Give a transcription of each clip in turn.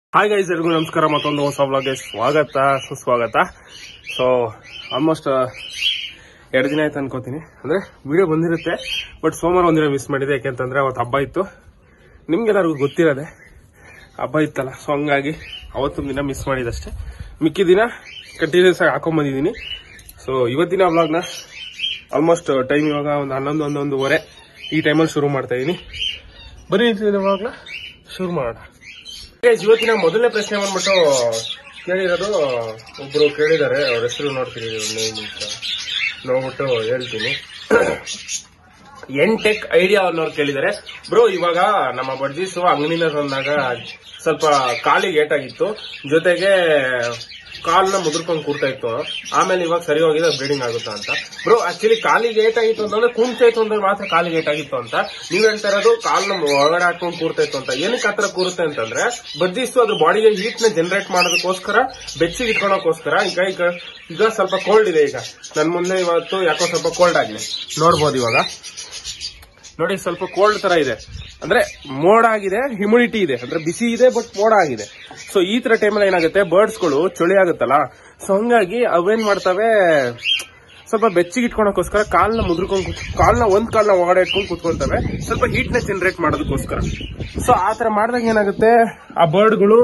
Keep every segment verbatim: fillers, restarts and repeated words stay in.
Hi guys, ಎಲ್ಲರಿಗೂ ನಮಸ್ಕಾರ. ಮತ್ತೊಂದು ಹೊಸ ವ್ಲಾಗ್ಗೆ ಸ್ವಾಗತ ಸುಸ್ವಾಗತ. ಸೊ ಆಲ್ಮೋಸ್ಟ್ ಎರಡು ದಿನ ಆಯ್ತು ಅನ್ಕೋತೀನಿ, ಅಂದ್ರೆ ವಿಡಿಯೋ ಬಂದಿರುತ್ತೆ. ಬಟ್ ಸೋಮವಾರ ಒಂದಿನ ಮಿಸ್ ಮಾಡಿದೆ, ಯಾಕೆಂತಂದ್ರೆ ಅವತ್ತು ಹಬ್ಬ ಇತ್ತು. ನಿಮ್ಗೆಲ್ಲರಿಗೂ ಗೊತ್ತಿರೋದೆ ಹಬ್ಬ ಇತ್ತಲ್ಲ, ಸೊ ಹಂಗಾಗಿ ಅವತ್ತೊಂದು ದಿನ ಮಿಸ್ ಮಾಡಿದಷ್ಟೇ. ಮಿಕ್ಕಿ ದಿನ ಕಂಟಿನ್ಯೂಸ್ ಆಗಿ ಹಾಕೊಂಡ್ಬಂದಿದ್ದೀನಿ. ಸೊ ಇವತ್ತಿನ ವ್ಲಾಗ್ನ ಆಲ್ಮೋಸ್ಟ್ ಟೈಮ್ ಇವಾಗ ಒಂದು ಹನ್ನೊಂದು ಹನ್ನೊಂದುವರೆ ಈ ಟೈಮಲ್ಲಿ ಶುರು ಮಾಡ್ತಾ ಇದೀನಿ. ಬರೀ ವ್ಲಾಗ್ನ ಶುರು ಮಾಡೋಣ. ಇವತ್ತಿನ ಮೊದಲನೇ ಪ್ರಶ್ನೆ ಬಂದ್ಬಿಟ್ಟು ಕೇಳಿರೋದು, ಒಬ್ರು ಕೇಳಿದ್ದಾರೆ, ಅವ್ರ ಹೆಸರು ನೋಡ್ತೀನಿ ನೋಡ್ಬಿಟ್ಟು ಹೇಳ್ತೀನಿ. ಎನ್ ಟೆಕ್ ಐಡಿಯಾ ಅನ್ನೋರು ಕೇಳಿದ್ದಾರೆ, ಬ್ರೋ ಇವಾಗ ನಮ್ಮ ಬಡ್ಜೀಸು ಅಂಗಡಿನ ತಂದಾಗ ಸ್ವಲ್ಪ ಕಾಲಿಗೆ ಏಟಾಗಿತ್ತು, ಜೊತೆಗೆ ಕಾಲ್ನ ಮುದುರ್ಕೊಂಡು ಕೂರ್ತಾ ಇತ್ತು. ಆಮೇಲೆ ಇವಾಗ ಸರಿ ಹೋಗಿದೆ, ಬ್ಲೀಡಿಂಗ್ ಆಗುತ್ತಾ ಅಂತ. ಬ್ರೋ ಆಕ್ಚುಲಿ ಕಾಲಿಗೆ ಏಟಾಗಿತ್ತು ಅಂತಂದ್ರೆ ಕುಂತ ಇತ್ತು ಅಂದ್ರೆ ಮಾತ್ರ ಕಾಲಿಗೆ ಏಟಾಗಿತ್ತು ಅಂತ. ನೀವ್ ಹೇಳ್ತಾ ಇರೋದು ಕಾಲ್ನ ಒಳಗಡೆ ಹಾಕೊಂಡು ಕೂರ್ತಾ ಇತ್ತು ಅಂತ. ಏನಕ್ಕೆ ಆತರ ಕೂರುತ್ತೆ ಅಂತಂದ್ರೆ, ಬಜ್ಜಿಸು ಅದ್ರ ಬಾಡಿಗೆ ಹೀಟ್ ನ ಜನರೇಟ್ ಮಾಡೋದಕ್ಕೋಸ್ಕರ, ಬೆಚ್ಚಿಗೆ ಇಟ್ಕೊಳಕೋಸ್ಕರ. ಈಗ ಈಗ ಈಗ ಸ್ವಲ್ಪ ಕೋಲ್ಡ್ ಇದೆ. ಈಗ ನನ್ ಮುಂದೆ ಇವತ್ತು ಯಾಕೋ ಸ್ವಲ್ಪ ಕೋಲ್ಡ್ ಆಗಿದೆ, ನೋಡ್ಬೋದು ಇವಾಗ ನೋಡಿ, ಸ್ವಲ್ಪ ಕೋಲ್ಡ್ ತರ ಇದೆ. ಅಂದ್ರೆ ಮೋಡ ಆಗಿದೆ, ಹ್ಯುಮಿಡಿಟಿ ಇದೆ, ಅಂದ್ರೆ ಬಿಸಿ ಇದೆ ಬಟ್ ಮೋಡ ಆಗಿದೆ. ಸೊ ಈ ತರ ಟೈಮಲ್ಲಿ ಏನಾಗುತ್ತೆ, ಬರ್ಡ್ಸ್ ಗಳು ಚಳಿ ಆಗುತ್ತಲ್ಲ, ಸೊ ಹಂಗಾಗಿ ಅವೇನ್ ಮಾಡ್ತವೆ, ಸ್ವಲ್ಪ ಬೆಚ್ಚಿಗೆ ಇಟ್ಕೊಳಕೋಸ್ಕರ ಕಾಲ್ನ ಮುದ್ರಕೊಂಡು ಕಾಲ್ನ ಒಂದ್ ಕಾಲ್ನ ಒಳಗಡೆ ಇಟ್ಕೊಂಡು ಕುತ್ಕೊಂತವೆ, ಸ್ವಲ್ಪ ಹೀಟ್ ನ ಜನರೇಟ್ ಮಾಡೋದಕ್ಕೋಸ್ಕರ. ಸೊ ಆತರ ಮಾಡಿದಾಗ ಏನಾಗುತ್ತೆ, ಆ ಬರ್ಡ್ಗಳು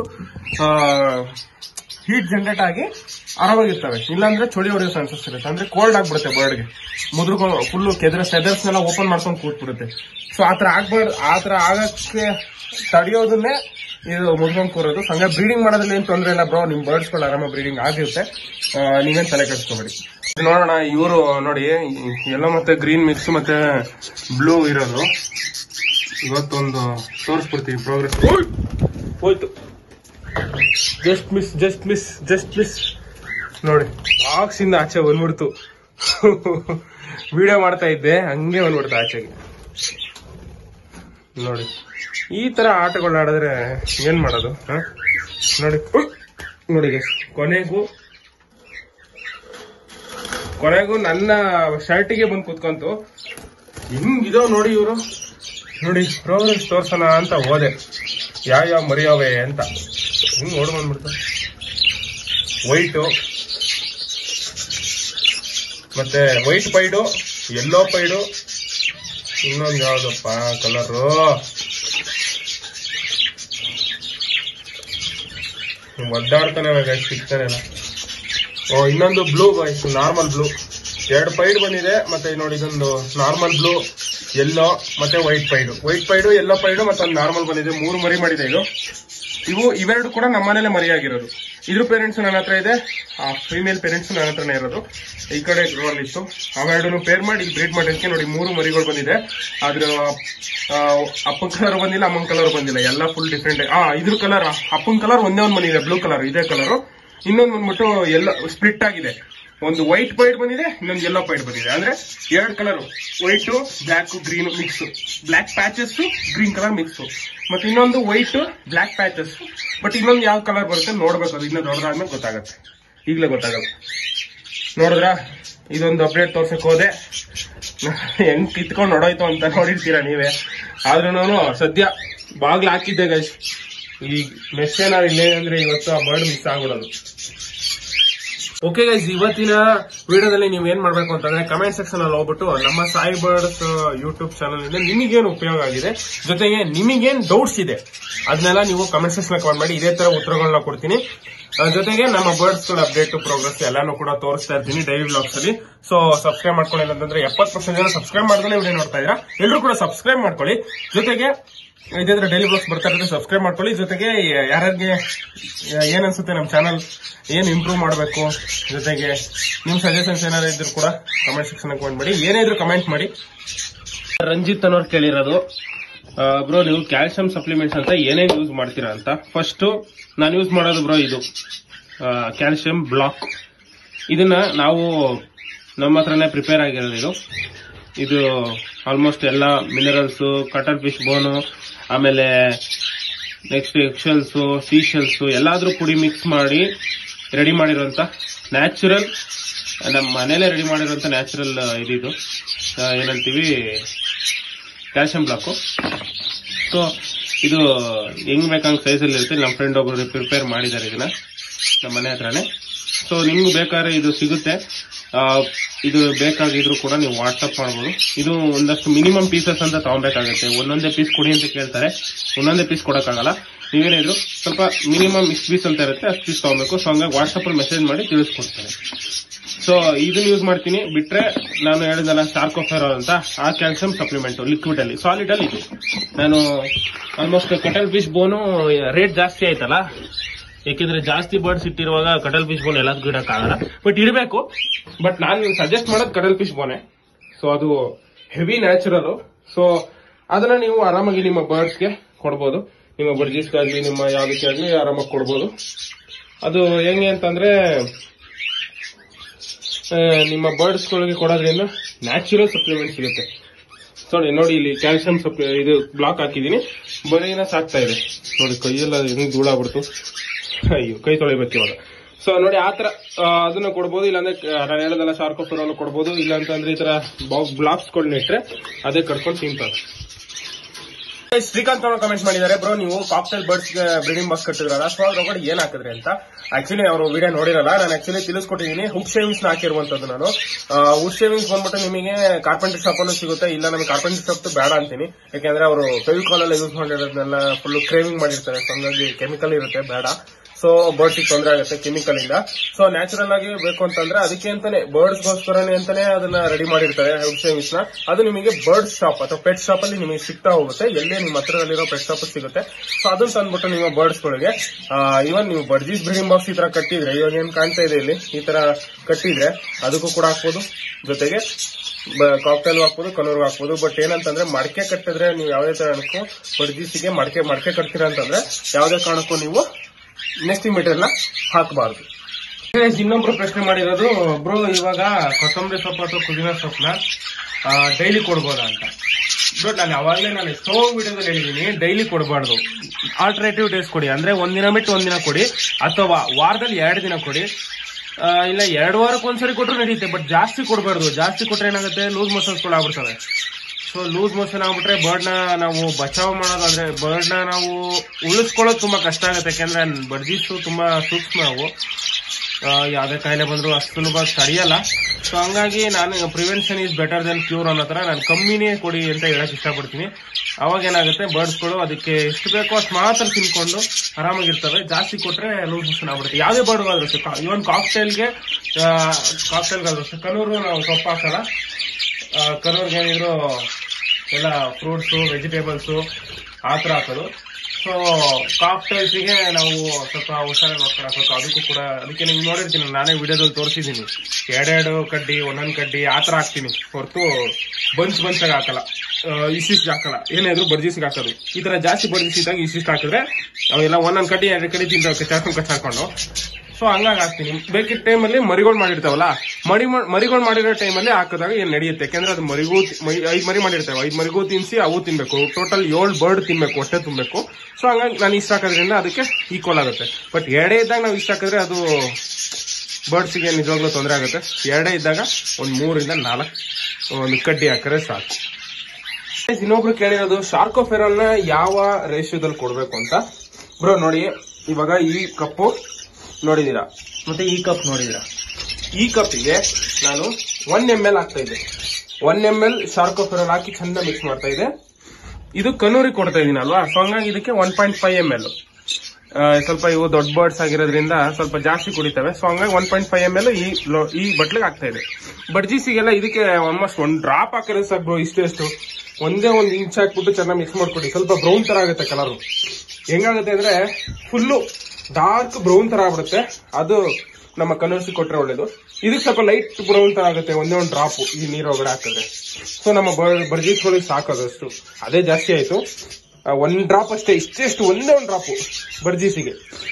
ಹೀಟ್ ಜನರೇಟ್ ಆಗಿ ಆರಾಮಾಗಿರ್ತವೆ. ಇಲ್ಲಾಂದ್ರೆ ಚಳಿ ಹೊಡೆಯೋ ಚಾನ್ಸಸ್ ಇರುತ್ತೆ, ಅಂದ್ರೆ ಕೋಲ್ಡ್ ಆಗ್ಬಿಡುತ್ತೆ ಬರ್ಡ್ಗೆ. ಮುದ್ರಕೊಂಡು ಫುಲ್ ಕೆದರ ಫೆದರ್ಸ್ ನೆಲ್ಲ ಓಪನ್ ಮಾಡ್ಕೊಂಡು ಕೂತ್ಬಿಡುತ್ತೆ. ಸೊ ಆತರ ಆಗ್ಬಾರ್ದು, ಆತರ ಆಗಕ್ಕೆ ತಡೆಯೋದನ್ನೇ ಇದು ಮುದ್ಕೊಂಡು ಕೂರೋದು. ಹಂಗ ಬ್ರೀಡಿಂಗ್ ಮಾಡೋದ್ರಲ್ಲಿ ಏನ್ ತೊಂದ್ರೆ ಇಲ್ಲ ಬ್ರೋ, ನಿಮ್ ಬರ್ಡ್ಸ್ ಗಳು ಆರಾಮ ಬ್ರೀಡಿಂಗ್ ಆಗಿರುತ್ತೆ, ನೀವೇನ್ ತಲೆ ಕೆಡಿಸ್ಕೋಬೇಡಿ. ನೋಡೋಣ, ಇವರು ನೋಡಿ ಎಲ್ಲೋ ಮತ್ತೆ ಗ್ರೀನ್ ಮಿಕ್ಸ್ ಮತ್ತೆ ಬ್ಲೂ ಇರೋದು. ಇವತ್ತೊಂದು ತೋರಿಸ್ಬಿಡ್ತೀವಿ ಪ್ರೋಗ್ರೆಸ್. ಹೋಯ್ತು, just miss just miss just miss ನೋಡಿ, ಬಾಕ್ಸ್ ಇಂದ ಆಚೆ ಬಂದ್ಬಿಡ್ತು. ವಿಡಿಯೋ ಮಾಡ್ತಾ ಇದ್ದೆ, ಹಂಗೆ ಬಂದ್ಬಿಡ್ತು ಆಚೆಗೆ. ನೋಡಿ ಈ ತರ ಆಟಗಳು ಆಡಿದ್ರೆ ಏನ್ ಮಾಡೋದು ನೋಡಿ. ನೋಡಿ ಕೊನೆಗೂ ಕೊನೆಗೂ ನನ್ನ ಶರ್ಟಿಗೆ ಬಂದು ಕುತ್ಕೊಂತು. ಹಿಂಗಿದೋ ನೋಡಿ ಇವರು. ನೋಡಿ ಪ್ರೋಗ್ರೆಸ್ ತೋರ್ಸೋಣ ಅಂತ ಹೋದೆ, ಯಾವ ಯಾವ ಮರಿಯಾವೆ ಅಂತ. ಹಿಂಗ್ ನೋಡ್ ಬಂದ್ಬಿಡ್ತು. ವೈಟು ಮತ್ತೆ ವೈಟ್ ಪೈಡು, ಯೆಲ್ಲೋ ಪೈಡು, ಇನ್ನೊಂದು ಯಾವ್ದಪ್ಪ ಕಲರು, ಒದ್ದಾಡ್ತಾನೆ ಸಿಗ್ತಾನೆ. ಓ ಇನ್ನೊಂದು ಬ್ಲೂ ಬಾಯ್ಸ್, ನಾರ್ಮಲ್ ಬ್ಲೂ. ಎರಡು ಪೈಡ್ ಬಂದಿದೆ, ಮತ್ತೆ ನೋಡಿ ಇದೊಂದು ನಾರ್ಮಲ್ ಬ್ಲೂ, ಯೆಲ್ಲೋ ಮತ್ತೆ white pied. White pied, yellow pied ಮತ್ತೆ ಒಂದು ನಾರ್ಮಲ್ ಬಂದಿದೆ. ಮೂರು ಮರಿ ಮಾಡಿದೆ ಇದು. ಇವು ಇವೆರಡು ಕೂಡ ನಮ್ಮನೇಲೆ ಮರಿಯಾಗಿರೋದು. ಇದ್ರ ಪೇರೆಂಟ್ಸ್ ನನ್ನ ಹತ್ರ ಇದೆ, ಆ ಫೀಮೇಲ್ ಪೇರೆಂಟ್ಸ್ ನನ್ನ ಹತ್ರನೇ ಇರೋದು. ಈ ಕಡೆ ಗ್ರೋಲ್ ಇತ್ತು, ಅವೆರಡನ್ನು ಪೇರ್ ಮಾಡಿ ಬ್ರೀಡ್ ಮಾಡೋದಕ್ಕೆ ನೋಡಿ ಮೂರು ಮರಿಗಳು ಬಂದಿದೆ. ಆದ್ರೆ ಅಪ್ಪನ ಕಲರ್ ಬಂದಿಲ್ಲ, ಅಮ್ಮನ ಕಲರ್ ಬಂದಿಲ್ಲ, ಎಲ್ಲ ಫುಲ್ ಡಿಫ್ರೆಂಟ್. ಆ ಇದ್ರ ಕಲರ್, ಅಪ್ಪನ ಕಲರ್ ಒಂದೇ ಒಂದು ಬಂದಿದೆ, ಬ್ಲೂ ಕಲರ್ ಇದೇ ಕಲರ್. ಇನ್ನೊಂದು ಬಂದ್ಬಿಟ್ಟು ಎಲ್ಲ ಸ್ಪ್ಲಿಟ್ ಆಗಿದೆ. ಒಂದು ವೈಟ್ ಪೈಡ್ ಬಂದಿದೆ, ಇನ್ನೊಂದು ಯೆಲ್ಲೋ ಪೈಡ್ ಬಂದಿದೆ. ಅಂದ್ರೆ ಎರಡು colour, white black green mix, black patches green colour mix. ಮತ್ತೆ ಇನ್ನೊಂದು ವೈಟ್ ಬ್ಲಾಕ್ ಪ್ಯಾಚಸ್. ಬಟ್ ಇನ್ನೊಂದು ಯಾವ ಕಲರ್ ಬರುತ್ತೆ ನೋಡ್ಬೇಕು, ಅದು ಇನ್ನೂ ದೊಡ್ಡದಾದ್ಮೇಲೆ ಗೊತ್ತಾಗತ್ತೆ, ಈಗಲೇ ಗೊತ್ತಾಗತ್ತೆ. ನೋಡಿದ್ರ, ಇದೊಂದು ಅಪ್ಡೇಟ್ ತೋರ್ಸಕ್ ಹೋದೆ, ಹೆಂಗ್ ಕಿತ್ಕೊಂಡು ಹೊಡೋಯ್ತು ಅಂತ ನೋಡಿರ್ತೀರಾ ನೀವೇ. ಆದ್ರೂ ಸದ್ಯ ಬಾಗ್ಲು ಹಾಕಿದ್ದೆ ಗೈಸ್. ಈ ಮೆಸ್ ಏನಾದ್ರು ಇಲ್ಲೇ ಅಂದ್ರೆ ಇವತ್ತು ಆ ಬರ್ಡ್ ಮಿಸ್ ಆಗ್ಬಿಡೋದು. ಓಕೆ ಗೈಸ್, ಇವತ್ತಿನ ವಿಡಿಯೋದಲ್ಲಿ ನೀವು ಏನ್ ಮಾಡ್ಬೇಕು ಅಂತಂದ್ರೆ, ಕಮೆಂಟ್ ಸೆಕ್ಷನ್ ಅಲ್ಲಿ ಹೋಗ್ಬಿಟ್ಟು ನಮ್ಮ ಸಾಯಿ ಬರ್ಡ್ಸ್ ಯೂಟ್ಯೂಬ್ ಚಾನಲ್ ಇಂದ ನಿಮಗೇನು ಉಪಯೋಗ ಆಗಿದೆ, ಜೊತೆಗೆ ನಿಮಗೇನ್ ಡೌಟ್ಸ್ ಇದೆ, ಅದನ್ನೆಲ್ಲ ನೀವು ಕಮೆಂಟ್ ಸೆಕ್ಷನ್ ಕಮೆಂಟ್ ಮಾಡಿ. ಇದೇ ತರ ಉತ್ತರಗಳನ್ನ ಕೊಡ್ತೀನಿ. ಜೊತೆಗೆ ನಮ್ಮ ಬರ್ಡ್ಸ್ ಅಪ್ಡೇಟ್ ಪ್ರೋಗ್ರೆಸ್ ಎಲ್ಲಾನು ಕೂಡ ತೋರಿಸ್ತಾ ಇರ್ತೀನಿ ಡೈಲಿ ವ್ಲಾಗ್ಸ್ ಅಲ್ಲಿ. ಸೊ ಸಬ್ಸ್ಕ್ರೈಬ್ ಮಾಡ್ಕೊಳ್ಳಿ ಅಂತಂದ್ರೆ ಎಪ್ಪತ್ತು ಪರ್ಸೆಂಟ್ ಜನ ಸಬ್ಸ್ಕ್ರೈಬ್ ಮಾಡ್ಕೊಳ್ಳಿ ವಿಡಿಯೋ ನೋಡ್ತಾ ಇದ್ದೀರಾ, ಎಲ್ಲರೂ ಕೂಡ ಸಬ್ಸ್ಕ್ರೈಬ್ ಮಾಡ್ಕೊಳ್ಳಿ. ಜೊತೆಗೆ ಇದೇ ಡೈಲಿ ಬ್ಲಾಗ್ಸ್ ಬರ್ತಾ ಇರುತ್ತೆ, ಸಬ್ಸ್ಕ್ರೈಬ್ ಮಾಡ್ಕೊಳ್ಳಿ. ಜೊತೆಗೆ ಯಾರಿಗೆ ಏನ್ ಅನ್ಸುತ್ತೆ ನಮ್ಮ ಚಾನಲ್ ಏನ್ ಇಂಪ್ರೂವ್ ಮಾಡಬೇಕು, ಜೊತೆಗೆ ನಿಮ್ ಸಜೆಷನ್ಸ್ ಏನಾದ್ರು ಇದ್ರು ಕೂಡ ಕಮೆಂಟ್ ಸೆಕ್ಷನ್ ಕಮೆಂಟ್ ಮಾಡಿ, ಏನೇ ಇದ್ರು ಕಮೆಂಟ್ ಮಾಡಿ. ರಂಜಿತ್ ಅನ್ನೋರು ಕೇಳಿರೋದು, ಬ್ರೋ ನೀವು ಕ್ಯಾಲ್ಸಿಯಂ ಸಪ್ಲಿಮೆಂಟ್ಸ್ ಅಂತ ಏನೇನ್ ಯೂಸ್ ಮಾಡ್ತೀರಾ ಅಂತ. ಫಸ್ಟ್ ನಾನು ಯೂಸ್ ಮಾಡೋದು ಬ್ರೋ ಇದು ಕ್ಯಾಲ್ಸಿಯಂ ಬ್ಲಾಕ್. ಇದನ್ನ ನಾವು ನಮ್ಮ ಹತ್ರನೇ ಪ್ರಿಪೇರ್ ಆಗಿರೋದು. ಇದು ಇದು ಆಲ್ಮೋಸ್ಟ್ ಎಲ್ಲ ಮಿನರಲ್ಸ್, ಕಟಲ್ ಫಿಶ್ ಬೋನು, ಆಮೇಲೆ ನೆಕ್ಸ್ಟ್ ಎಕ್ಸೆಲ್ಸ್, ಸೀಶೆಲ್ಸ್ ಎಲ್ಲಾದ್ರೂ ಪುಡಿ ಮಿಕ್ಸ್ ಮಾಡಿ ರೆಡಿ ಮಾಡಿರೋಂತ ನ್ಯಾಚುರಲ್, ನಮ್ಮ ಮನೇಲೆ ರೆಡಿ ಮಾಡಿರೋಂತ ನ್ಯಾಚುರಲ್ ಇದಿದು ಏನಂತೀವಿ ಕ್ಯಾಲ್ಸಿಯಂ ಬ್ಲಾಕು. ಸೊ ಇದು ಹೆಂಗ್ ಬೇಕಂಗ್ ಸೈಜಲ್ಲಿ ಇರುತ್ತೆ. ನಮ್ಮ ಫ್ರೆಂಡ್ ಒಬ್ರು ಪ್ರಿಪೇರ್ ಮಾಡಿದ್ದಾರೆ ಇದನ್ನ ನಮ್ಮ ಮನೆ ಹತ್ರನೇ. ಸೊ ನಿಮ್ಗೆ ಬೇಕಾದ್ರೆ ಇದು ಸಿಗುತ್ತೆ. ಇದು ಬೇಕಾಗಿದ್ರು ಕೂಡ ನೀವು ವಾಟ್ಸಪ್ ಮಾಡ್ಬೋದು. ಇದು ಒಂದಷ್ಟು ಮಿನಿಮಮ್ ಪೀಸಸ್ ಅಂತ ತಗೊಬೇಕಾಗುತ್ತೆ. ಒಂದೊಂದೇ ಪೀಸ್ ಕೊಡಿ ಅಂತ ಕೇಳ್ತಾರೆ, ಒಂದೊಂದೇ ಪೀಸ್ ಕೊಡಕ್ಕಾಗಲ್ಲ. ನೀವೇನಿದ್ರು ಸ್ವಲ್ಪ ಮಿನಿಮಮ್ ಇಷ್ಟು ಪೀಸ್ ಅಂತ ಇರುತ್ತೆ, ಅಷ್ಟು ಪೀಸ್ ತಗೋಬೇಕು. ಸೊ ಹಂಗಾಗಿ ವಾಟ್ಸಪ್ ಅಲ್ಲಿ ಮೆಸೇಜ್ ಮಾಡಿ ತಿಳಿಸ್ಕೊಡ್ತಾರೆ. ಸೊ ಇದನ್ನ ಯೂಸ್ ಮಾಡ್ತೀನಿ. ಬಿಟ್ರೆ ನಾನು ಹೇಳಿದಲ್ಲ ಚಾರ್ಕೋಫೆರಾಲ್ ಅಂತ, ಆ ಕ್ಯಾಲ್ಸಿಯಂ ಸಪ್ಲಿಮೆಂಟ್ ಲಿಕ್ವಿಡ್ ಅಲ್ಲಿ, ಸಾಲಿಡ್ ಅಲ್ಲಿ ಇದೆ. ನಾನು almost cuttlefish bone rate ಜಾಸ್ತಿ ಆಯ್ತಲ್ಲ, ಯಾಕೆಂದ್ರೆ ಜಾಸ್ತಿ ಬರ್ಡ್ಸ್ ಇಟ್ಟಿರುವಾಗ ಕಟಲ್ ಫಿಶ್ ಬೋನ್ ಎಲ್ಲದಕ್ಕೂ ಇಡಕ್ಕಾಗಲ್ಲ. ಬಟ್ ಇಡಬೇಕು. ಬಟ್ ನಾನು ಸಜೆಸ್ಟ್ ಮಾಡೋದು ಕಟಲ್ ಫಿಶ್ ಬೋನೆ. ಸೊ ಅದು ಹೆವಿ ನ್ಯಾಚುರಲ್. ಸೊ ಅದನ್ನ ನೀವು ಆರಾಮಾಗಿ ನಿಮ್ಮ ಬರ್ಡ್ಸ್ಗೆ ಕೊಡ್ಬೋದು. ನಿಮ್ಮ ಬರ್ಜಿಸ್ಗಾಗ್ಲಿ ನಿಮ್ಮ ಯಾವ್ದಕ್ಕೆ ಆಗ್ಲಿ ಆರಾಮಾಗಿ ಕೊಡ್ಬೋದು. ಅದು ಹೆಂಗೆ ಅಂತಂದ್ರೆ ನಿಮ್ಮ ಬರ್ಡ್ಸ್ಗಳಿಗೆ ಕೊಡೋದ್ರಿಂದ ನ್ಯಾಚುರಲ್ ಸಪ್ಲಿಮೆಂಟ್ ಸಿಗುತ್ತೆ. ನೋಡಿ ನೋಡಿ ಇಲ್ಲಿ ಕ್ಯಾಲ್ಸಿಯಂ ಸಪ್ಲಿ ಇದು ಬ್ಲಾಕ್ ಹಾಕಿದೀನಿ, ಬರೀನ ಸಾಕ್ತಾ ಇದೆ. ನೋಡಿ ಕೈಯೆಲ್ಲ ಹೆಂಗ್ ಧೂಳಾಗ್ಬಿಡ್ತು, ಅಯ್ಯೋ ಕೈ ತೊಳಿಬೇಕು ಇವಾಗ. ಸೊ ನೋಡಿ ಆತರ ಅದನ್ನ ಕೊಡ್ಬೋದು. ಇಲ್ಲಾಂದ್ರೆ ನಾನು ಹೇಳೋದಲ್ಲ ಚಾರ್ಕೋಫೆರಾಲ್ ಕೊಡ್ಬೋದು. ಇಲ್ಲ ಅಂತಂದ್ರೆ ಈ ತರ ಬ್ಲಾಕ್ಸ್ ಗಳನ್ನ ಇಟ್ರೆ ಅದೇ ಕರ್ಕೊಂಡು ತಿಂತಾರೆ. ಶ್ರೀಕಾಂತ್ ಅವರು ಕಮೆಂಟ್ ಮಾಡಿದ್ದಾರೆ, ಬ್ರೋ ನೀವು ಕಾಕ್ಟೈಲ್ ಬರ್ಡ್ಸ್ ಬ್ರೀಡಿಂಗ್ ಬಾಕ್ಸ್ ಕಟ್ಟಿದ್ರಲ್ಲ, ಸೊ ಅದ್ರೊಳಗಡೆ ಏನ್ ಹಾಕಿದ್ರಿ ಅಂತ. ಆಕ್ಚುಲಿ ಅವರು ವಿಡಿಯೋ ನೋಡಿರಲ್ಲ, ನಾನು ಆಕ್ಚುಲಿ ತಿಳಿಸ್ಕೊಟ್ಟಿದ್ದೀನಿ. ಹುಕ್ ಶೇವಿಂಗ್ಸ್ ಹಾಕಿರುವಂತದ್ದು ನಾನು. ಹುಕ್ ಶೇವಿಂಗ್ಸ್ ಬಂದ್ಬಿಟ್ಟು ನಿಮಗೆ ಕಾರ್ಪೆಂಟರ್ ಶಾಪ್ ಅಲ್ಲೂ ಸಿಗುತ್ತೆ. ಇಲ್ಲ ನಮಗೆ ಕಾರ್ಪೆಂಟರ್ ಶಾಪ್ ಬೇಡ ಅಂತೀನಿ, ಯಾಕಂದ್ರೆ ಅವರು ಫೆವಿಕಾಲ್ ಎಲ್ಲ ಯೂಸ್ ಮಾಡಿರೋದನ್ನೆಲ್ಲ ಫುಲ್ ಕ್ರೇವಿಂಗ್ ಮಾಡಿರ್ತಾರೆ. ಸೊ ಹಂಗಾಗಿ ಕೆಮಿಕಲ್ ಇರುತ್ತೆ, ಬೇಡ. ಸೊ ಬರ್ಡ್ಸ್ ತೊಂದರೆ ಆಗುತ್ತೆ ಕೆಮಿಕಲ್ ಇಂದ. ಸೊ ನ್ಯಾಚುರಲ್ ಆಗಿ ಬೇಕು ಅಂತಂದ್ರೆ ಅದಕ್ಕೆ ಅಂತಾನೆ ಬರ್ಡ್ಸ್ ಗೋಸ್ಕರನೇ ಅಂತಾನೆ ಅದನ್ನ ರೆಡಿ ಮಾಡಿರ್ತಾರೆ ಹುಕ್ ಶೇವಿಂಗ್ಸ್ ನ. ಅದು ನಿಮಗೆ ಬರ್ಡ್ ಶಾಪ್ ಅಥವಾ ಪೆಟ್ ಶಾಪ್ ಅಲ್ಲಿ ನಿಮಗೆ ಸಿಗ್ತಾ ಹೋಗುತ್ತೆ. ಎಲ್ಲೇ ನಿಮ್ಮ ಹತ್ರದಲ್ಲಿರೋ ಪೆಟ್ ಶಾಪ್ ಸಿಗುತ್ತೆ. ಸೊ ಅದನ್ನ ತಂದ್ಬಿಟ್ಟು ನಿಮ್ಮ ಬರ್ಡ್ಸ್ ಗಳಿಗೆ ಇವನ್ ನೀವು ಬರ್ಜೀಸ್ ಬ್ರೀಡಿಂಗ್ ಬಾಕ್ಸ್ ಈ ತರ ಕಟ್ಟಿದ್ರೆ, ಇವಾಗ ಏನ್ ಕಾಣ್ತಾ ಇದೆ ಇಲ್ಲಿ, ಈ ತರ ಕಟ್ಟಿದ್ರೆ ಅದಕ್ಕೂ ಕೂಡ ಹಾಕ್ಬೋದು. ಜೊತೆಗೆ ಕಾಕ್ಟೈಲ್ ಹಾಕ್ಬೋದು, ಕನೂರು ಹಾಕ್ಬೋದು. ಬಟ್ ಏನಂತಂದ್ರೆ ಮಡಕೆ ಕಟ್ಟಿದ್ರೆ ನೀವು ಯಾವುದೇ ಕಾರಣಕ್ಕೂ ಬರ್ಜೀಸಿಗೆ ಮಡಕೆ ಮಡಕೆ ಕಟ್ತೀರಾ ಅಂತಂದ್ರೆ ಯಾವುದೇ ಕಾರಣಕ್ಕೂ ನೀವು ನೆಕ್ಸ್ಟ್ ಮೆಟೀರಿಯಲ್ ಹಾಕಬಾರ್ದು. ಇನ್ನೊಬ್ರು ಪ್ರಶ್ನೆ ಮಾಡಿರೋದು, ಬ್ರೋ ಇವಾಗ ಕೊತ್ತಂಬರಿ ಸೊಪ್ಪು ಅಥವಾ ಪುದೀನ ಸೊಪ್ಪನ್ನ ಡೈಲಿ ಕೊಡ್ಬೋದಾ ಅಂತ. ಬ್ರೋ ನಾನು ಅವಾಗಲೇ ನಾನು ಎಷ್ಟೋ ವಿಡಿಯೋದಲ್ಲಿ ಹೇಳಿದೀನಿ, ಡೈಲಿ ಕೊಡಬಾರ್ದು. ಆಲ್ಟರ್ನೇಟಿವ್ ಡೇಸ್ ಕೊಡಿ. ಅಂದ್ರೆ ಒಂದಿನ ಬಿಟ್ಟು ಒಂದಿನ ಕೊಡಿ, ಅಥವಾ ವಾರದಲ್ಲಿ ಎರಡು ದಿನ ಕೊಡಿ. ಇಲ್ಲ ಎರಡು ವಾರಕ್ಕೆ ಒಂದ್ಸರಿ ಕೊಟ್ಟರು ನಡೆಯುತ್ತೆ. ಬಟ್ ಜಾಸ್ತಿ ಕೊಡಬಾರ್ದು. ಜಾಸ್ತಿ ಕೊಟ್ರೆ ಏನಾಗುತ್ತೆ, ಲೂಸ್ ಮೋಷನ್ಸ್ಗಳು ಆಗ್ಬಿಡ್ತವೆ. ಸೊ ಲೂಸ್ ಮೋಷನ್ ಆಗ್ಬಿಟ್ರೆ ಬರ್ಡ್ ನ ನಾವು ಬಚಾವ್ ಮಾಡೋದು, ಅಂದ್ರೆ ಬರ್ಡ್ ನ ನಾವು ಉಳಿಸ್ಕೊಳ್ಳೋದು ತುಂಬಾ ಕಷ್ಟ ಆಗುತ್ತೆ. ಯಾಕಂದ್ರೆ ಬರ್ಜೀಸು ತುಂಬಾ ಸೂಕ್ಷ್ಮ ಅವು, ಯಾವ್ದೇ ಕಾಯಿಲೆ ಬಂದ್ರು ಅಷ್ಟು ಸುಲಭ ತಡೆಯಲ್ಲ. ಸೊ ಹಂಗಾಗಿ ನಾನು prevention is better than cure ಅನ್ನೋ ತರ ನಾನು ಕಮ್ಮಿನೇ ಕೊಡಿ ಅಂತ ಹೇಳಕ್ ಇಷ್ಟಪಡ್ತೀನಿ. ಅವಾಗ ಏನಾಗುತ್ತೆ, ಬರ್ಡ್ಸ್ಗಳು ಅದಕ್ಕೆ ಎಷ್ಟು ಬೇಕೋ ಅಷ್ಟು ಮಾತ್ರ ತಿನ್ಕೊಂಡು ಆರಾಮಾಗಿರ್ತವೆ. ಜಾಸ್ತಿ ಕೊಟ್ರೆ ಲೂಸ್ ಮೋಷನ್ ಆಗ್ಬಿಡುತ್ತೆ. ಯಾವ್ದೇ ಬರ್ಡ್ ಆದ್ರೂ ಅಷ್ಟೇ, ಇವನ್ ಕಾಕ್ಟೈಲ್ಗೆ ಕಾಕ್ಟೈಲ್ಗಾದ್ರೂ ಅಷ್ಟೇ. ಕನೂರು ನಾವು ಸೊಪ್ಪು ಹಾಕಲ್ಲ, ಕನೂರ್ಗೆ ಏನಿದ್ರು ಎಲ್ಲ ಫ್ರೂಟ್ಸು ವೆಜಿಟೇಬಲ್ಸು ಆ ಥರ ಹಾಕೋದು. ಸೊ ಕಾಕ್ಟೈಲ್ಸಿಗೆ ನಾವು ಸ್ವಲ್ಪ ಹುಷಾರಾಗಿ ನೋಡ್ಕೊಂಡು ಹಾಕೋದು. ಅದಕ್ಕೂ ಕೂಡ ಅದಕ್ಕೆ ನೀವು ನೋಡಿರ್ತೀನಿ, ನಾನೇ ವಿಡಿಯೋದಲ್ಲಿ ತೋರಿಸಿದ್ದೀನಿ. ಎರಡೆರಡು ಕಡ್ಡಿ ಒಂದೊಂದು ಕಡ್ಡಿ ಆ ಥರ ಹಾಕ್ತೀನಿ ಹೊರತು ಬಂಚ್ ಬಂಚಾಗಿ ಹಾಕಲ್ಲ, ಇಷ್ಟಿಷ್ಟು ಹಾಕಲ್ಲ. ಏನಾದ್ರು ಬರ್ಜಿಸಿಗೆ ಹಾಕೋದು. ಈ ತರ ಜಾಸ್ತಿ ಬರ್ಜಿಸಿ ಇದ್ದಾಗ ಇಷ್ಟಿಷ್ಟು ಹಾಕಿದ್ರೆ ಅವೆಲ್ಲ ಒಂದೊಂದು ಕಡ್ಡಿ ಎರಡು ಕಡ್ಡಿ ತಿಂತಾವೆ ಕಚ್ಚಾಡ್ಕೊಂಡು ಕಚ್ಚಾಡ್ಕೊಂಡು. ಸೊ ಹಂಗಾಗಿ ಹಾಕ್ತೀನಿ. ಬೇಕಿದ್ದ ಟೈಮಲ್ಲಿ ಮರಿಗಳು ಮಾಡಿರ್ತಾವಲ್ಲ, ಮರಿ ಮರಿಗಳು ಮಾಡಿರೋ ಟೈಮಲ್ಲಿ ಹಾಕಿದಾಗ ಏನ್ ನಡೆಯುತ್ತೆ. ಯಾಕಂದ್ರೆ ಅದು ಮರಿಗೂ ಐದು ಮರಿ ಮಾಡಿರ್ತೇವೆ, ಐದು ಮರಿಗೂ ತಿನ್ಸಿ ಅವು ತಿನ್ಬೇಕು. ಟೋಟಲ್ ಏಳು ಬರ್ಡ್ ತಿನ್ಬೇಕು, ಹೊಟ್ಟೆ ತಿನ್ಬೇಕು. ಸೊ ಹಂಗಾಗಿ ನಾನು ಇಷ್ಟ ಹಾಕೋದ್ರಿಂದ ಅದಕ್ಕೆ ಈಕ್ವಲ್ ಆಗುತ್ತೆ. ಬಟ್ ಎರಡೇ ಇದ್ದಾಗ ನಾವು ಇಷ್ಟ ಹಾಕಿದ್ರೆ ಅದು ಬರ್ಡ್ಸ್ಗೆ ನಿಜವಾಗ್ಲೂ ತೊಂದರೆ ಆಗುತ್ತೆ. ಎರಡೇ ಇದ್ದಾಗ ಒಂದ್ ಮೂರಿಂದ ನಾಲ್ಕು ಒಂದು ಕಡ್ಡಿ ಹಾಕಿದ್ರೆ ಸಾಕು. ಇನ್ನೊಬ್ರು ಕೇಳಿರೋದು ಚಾರ್ಕೋಫೆರಾಲ್ ನ ಯಾವ ರೇಷಿಯೋದಲ್ಲಿ ಕೊಡ್ಬೇಕು ಅಂತ. ಬ್ರೋ ನೋಡಿ, ಇವಾಗ ಈ ಕಪ್ಪು ನೋಡಿದೀರಾ, ಮತ್ತೆ ಈ ಕಪ್ ನೋಡಿದೀರಾ. ಈ ಕಪ್ಪಿಗೆ ನಾನು ಒನ್ ಎಂ ಎಲ್ ಹಾಕ್ತಾ ಇದ್ದೆ. ಒನ್ ಎಂ ಎಲ್ ಚಾರ್ಕೋಫೆರಾಲ್ ಹಾಕಿ ಚಂದ ಮಿಕ್ಸ್ ಮಾಡ್ತಾ ಇದೆ. ಇದು ಕನೂರಿ ಕೊಡ್ತಾ ಇದೀನಿ ಅಲ್ವಾ, ಸೊ ಹಂಗಾಗಿ ಇದಕ್ಕೆ one point five M L. ಸ್ವಲ್ಪ ಇವು ದೊಡ್ಡ ಬರ್ಡ್ಸ್ ಆಗಿರೋದ್ರಿಂದ ಸ್ವಲ್ಪ ಜಾಸ್ತಿ ಕುಡಿತವೆ. ಸೊ ಹಂಗಾಗಿ one point five M L ಈ ಈ ಬಟ್ಲಿಗೆ ಆಗ್ತಾ ಇದೆ. ಬರ್ಜೀಸಿಗೆಲ್ಲ ಇದಕ್ಕೆ ಆಲ್ಮೋಸ್ಟ್ ಒಂದ್ ಡ್ರಾಪ್ ಹಾಕಿದ್ರೆ ಸಾಕು ಬ್ರೋ. ಇಷ್ಟೆಷ್ಟು ಒಂದೇ ಒಂದ್ ಇಂಚ್ ಹಾಕ್ಬಿಟ್ಟು ಚೆನ್ನಾಗಿ ಮಿಕ್ಸ್ ಮಾಡ್ಕೊಡಿ. ಸ್ವಲ್ಪ ಬ್ರೌನ್ ತರ ಆಗುತ್ತೆ ಕಲರ್. ಹೆಂಗಾಗುತ್ತೆ ಅಂದ್ರೆ ಫುಲ್ಲು ಡಾರ್ಕ್ ಬ್ರೌನ್ ತರ ಆಗ್ಬಿಡುತ್ತೆ. ಅದು ನಮ್ಮ ಕನರ್ಸಿ ಕೊಟ್ರೆ ಒಳ್ಳೇದು. ಇದಕ್ಕೆ ಸ್ವಲ್ಪ ಲೈಟ್ ಬ್ರೌನ್ ತರ ಆಗುತ್ತೆ ಒಂದೇ ಒಂದು ಡ್ರಾಪ್ ಈ ನೀರೊಳಗಡೆ ಹಾಕಿದ್ರೆ. ಸೊ ನಮ್ಮ ಬರ್ಜೀಸ್ಗಳಿಗೆ ಸಾಕೋದಷ್ಟು ಅದೇ ಜಾಸ್ತಿ ಆಯ್ತು. ಒಂದ್ ಡ್ರಾಪ್ ಅಷ್ಟೇ, ಇಷ್ಟೆಷ್ಟು ಒಂದೇ ಒಂದು ಡ್ರಾಪ್ ಬರ್ಜೀಸಿಗೆ.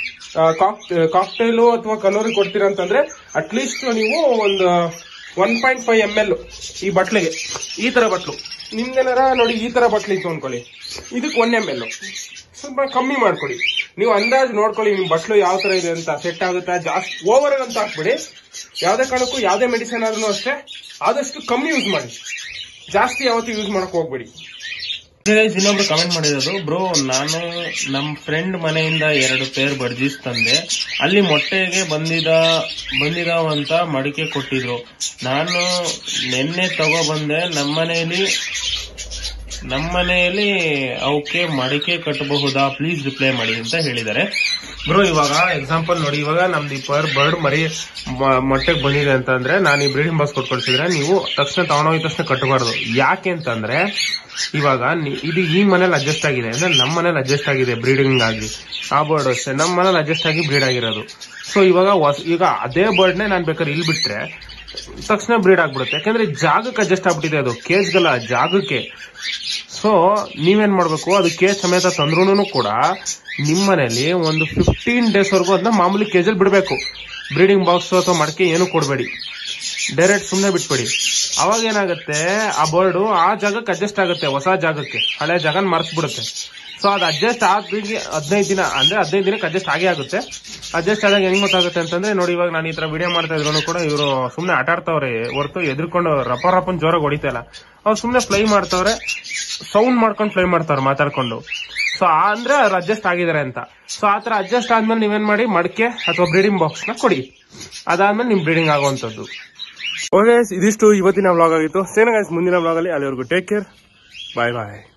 ಕಾಕ್ಟೈಲು ಅಥವಾ ಕನೋರಿ ಕೊಡ್ತೀರಾ ಅಂತಂದ್ರೆ ಅಟ್ಲೀಸ್ಟ್ ನೀವು ಒಂದು one point five M L ಈ ಬಟ್ಲಿಗೆ. ಈ ತರ ಬಟ್ಲು ನಿಮ್ದೇನಾರ ನೋಡಿ, ಈ ತರ ಬಟ್ಲಿ ಇತ್ತು ಅನ್ಕೊಳ್ಳಿ, ಇದಕ್ಕೆ ಒನ್ ಎಂ ಎಲ್ ಸ್ವಲ್ಪ ಕಮ್ಮಿ ಮಾಡ್ಕೊಡಿ. ನೀವು ಅಂದಾಜು ನೋಡ್ಕೊಳ್ಳಿ ನಿಮ್ ಬಟ್ಲು ಯಾವ ತರ ಇದೆ ಅಂತ, ಸೆಟ್ ಆಗುತ್ತಾ. ಜಾಸ್ತಿ ಓವರ್ ಅಂತ ಹಾಕ್ಬಿಡಿ. ಯಾವ್ದೇ ಕಾರಣಕ್ಕೂ ಯಾವ್ದೇ ಮೆಡಿಸಿನ್ ಆದ್ರೂ ಅಷ್ಟೇ ಆದಷ್ಟು ಕಮ್ಮಿ ಯೂಸ್ ಮಾಡಿ, ಜಾಸ್ತಿ ಯಾವತ್ತೂ ಯೂಸ್ ಮಾಡಕ್ ಹೋಗ್ಬೇಡಿ. ಇನ್ನೊಬ್ರು ಕಮೆಂಟ್ ಮಾಡಿರೋದು, ಬ್ರೋ ನಾನು ನಮ್ ಫ್ರೆಂಡ್ ಮನೆಯಿಂದ ಎರಡು ಪೇರ್ ಬರ್ಜೀಸ್ ತಂದೆ, ಅಲ್ಲಿ ಮೊಟ್ಟೆಗೆ ಬಂದಿದ ಬಂದಿದಾವಂತ ಮಡಿಕೆ ಕೊಟ್ಟಿದ್ರು. ನಾನು ನಿನ್ನೆ ತಗೋ ಬಂದೆ. ನಮ್ಮನೆಯಲ್ಲಿ ನಮ್ಮನೆಯಲ್ಲಿ ಅವಕ್ಕೆ ಮಡಿಕೆ ಕಟ್ಟಬಹುದಾ, ಪ್ಲೀಸ್ ರಿಪ್ಲೈ ಮಾಡಿ ಅಂತ ಹೇಳಿದ್ದಾರೆ. ಬ್ರೋ ಇವಾಗ ಎಕ್ಸಾಂಪಲ್ ನೋಡಿ, ಇವಾಗ ನಮ್ದು ಪರ್ ಬರ್ಡ್ ಮರಿ ಮೊಟ್ಟೆಗೆ ಬಂದಿದೆ ಅಂತಂದ್ರೆ ನಾನು ಈ ಬ್ರೀಡಿಂಗ್ ಬಾಕ್ಸ್ ಕೊಟ್ಕೊಳ್ತಿದ್ರೆ ನೀವು ತಕ್ಷಣ ತಗೊಂಡೋಗಿದ ತಕ್ಷಣ ಕಟ್ಟಬಾರ್ದು. ಯಾಕೆ ಅಂತಂದ್ರೆ ಇವಾಗ ಇದು ಈ ಮನೇಲಿ ಅಡ್ಜಸ್ಟ್ ಆಗಿದೆ ಅಂದ್ರೆ ನಮ್ಮ ಮನೇಲಿ ಅಡ್ಜಸ್ಟ್ ಆಗಿದೆ ಬ್ರೀಡಿಂಗ್ ಆಗಿ. ಆ ಬರ್ಡ್ ಅಷ್ಟೇ ನಮ್ಮ ಮನೇಲಿ ಅಡ್ಜಸ್ಟ್ ಆಗಿ ಬ್ರೀಡ್ ಆಗಿರೋದು. ಸೊ ಇವಾಗ ಈಗ ಅದೇ ಬರ್ಡ್ನೇ ನಾನು ಬೇಕಾದ್ರೆ ಇಲ್ಲಿ ಬಿಟ್ರೆ ತಕ್ಷಣ ಬ್ರೀಡ್ ಆಗ್ಬಿಡುತ್ತೆ. ಯಾಕಂದ್ರೆ ಜಾಗಕ್ಕೆ ಅಡ್ಜಸ್ಟ್ ಆಗ್ಬಿಟ್ಟಿದೆ, ಅದು ಕೇಜ್ಗಲ್ಲ ಜಾಗಕ್ಕೆ. ಸೊ ನೀವೇನ್ ಮಾಡ್ಬೇಕು, ಅದು ಕೇಜ್ ಸಮೇತ ತಂದ್ರೂ ಕೂಡ ನಿಮ್ಮ ಮನೇಲಿ ಒಂದು ಫಿಫ್ಟೀನ್ ಡೇಸ್ ವರೆಗೂ ಅದನ್ನ ಮಾಮೂಲಿ ಕೇಜಲ್ಲಿ ಬಿಡಬೇಕು. ಬ್ರೀಡಿಂಗ್ ಬಾಕ್ಸ್ ಅಥವಾ ಮಡಕೆ ಏನು ಕೊಡಬೇಡಿ, ಡೈರೆಕ್ಟ್ ಸುಮ್ಮನೆ ಬಿಟ್ಬೇಡಿ. ಅವಾಗ ಏನಾಗುತ್ತೆ, ಆ ಬರ್ಡು ಆ ಜಾಗಕ್ಕೆ ಅಡ್ಜಸ್ಟ್ ಆಗುತ್ತೆ, ಹೊಸ ಜಾಗಕ್ಕೆ. ಹಳೆ ಜಾಗನ ಮರ್ಸ್ಬಿಡುತ್ತೆ. ಸೊ ಅದು ಅಡ್ಜಸ್ಟ್ ಆಗಿ ಹದಿನೈದು ದಿನ ಅಂದ್ರೆ ಹದಿನೈದು ದಿನಕ್ಕೆ ಅಡ್ಜಸ್ಟ್ ಆಗೇ ಆಗುತ್ತೆ. ಅಡ್ಜಸ್ಟ್ ಆದಾಗ ಹೆಂಗ್ ಗೊತ್ತಾಗುತ್ತೆ ಅಂತಂದ್ರೆ ನೋಡಿ, ಇವಾಗ ನಾನು ಈ ತರ ವಿಡಿಯೋ ಮಾಡ್ತಾ ಇದ್ರು ಕೂಡ ಇವರು ಸುಮ್ನೆ ಆಟ ಆಡ್ತಾವ್ರೆ ಹೊರತು ಎದ್ರುಕೊಂಡು ರಪ ರಪನ್ ಜೋರಾಗಿ ಹೊಡಿತಾ ಇಲ್ಲ. ಅವ್ರು ಸುಮ್ನೆ ಫ್ಲೈ ಮಾಡ್ತಾವ್ರೆ, ಸೌಂಡ್ ಮಾಡ್ಕೊಂಡು ಫ್ಲೈ ಮಾಡ್ತಾವ್ರೆ ಮಾತಾಡ್ಕೊಂಡು. ಸೊ ಅಂದ್ರೆ ಅವ್ರು ಅಡ್ಜಸ್ಟ್ ಆಗಿದ್ದಾರೆ ಅಂತ. ಸೊ ಆತರ ಅಡ್ಜಸ್ಟ್ ಆದ್ಮೇಲೆ ನೀವೇನ್ ಮಾಡಿ, ಮಡಕೆ ಅಥವಾ ಬ್ರೀಡಿಂಗ್ ಬಾಕ್ಸ್ ನ ಕೊಡಿ. ಅದಾದ್ಮೇಲೆ ನಿಮ್ ಬ್ರೀಡಿಂಗ್ ಆಗುವಂತದ್ದು. ಓಕೆ, ಇದಿಷ್ಟು ಇವತ್ತಿನ ವ್ಲಾಗ್ ಆಗಿತ್ತು. ಸೇನ ಗೈಸ್, ಮುಂದಿನ ವ್ಲಾಗ್ ಅಲ್ಲಿ ಅಲ್ಲಿವರೆಗೂ ಟೇಕ್ ಕೇರ್, ಬಾಯ್ ಬಾಯ್.